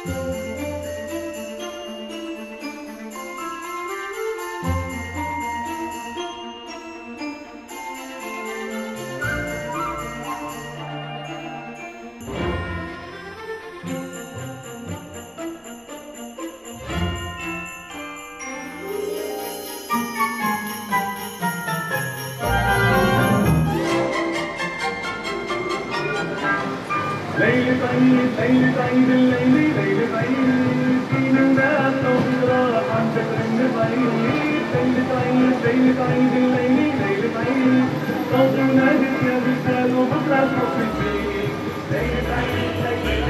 ليلة عيد ليلة عيد الليلة ليلة عيد فينا الناس وبكرة حتى ترن بعيد ليلة عيد ليلة عيد الليلة ليلة عيد صوت ونادت يا رجال وبكرة الحب يزيد ليلة عيد ليلة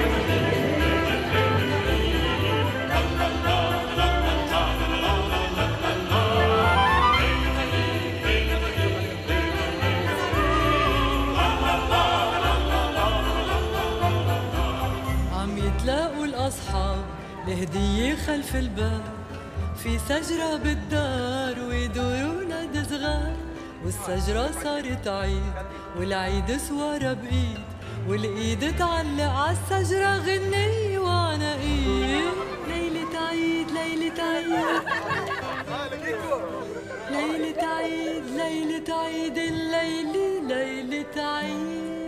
يتلاقوا الأصحاب لهدية خلف الباب في شجرة بالدار ويدوروا ولاد صغار والشجرة صارت عيد والعيد سوارة بإيد والإيد تعلق عالشجرة غنية وعناقيد ليلة عيد ليلة عيد ليلة عيد ليلة عيد الليلة ليلة عيد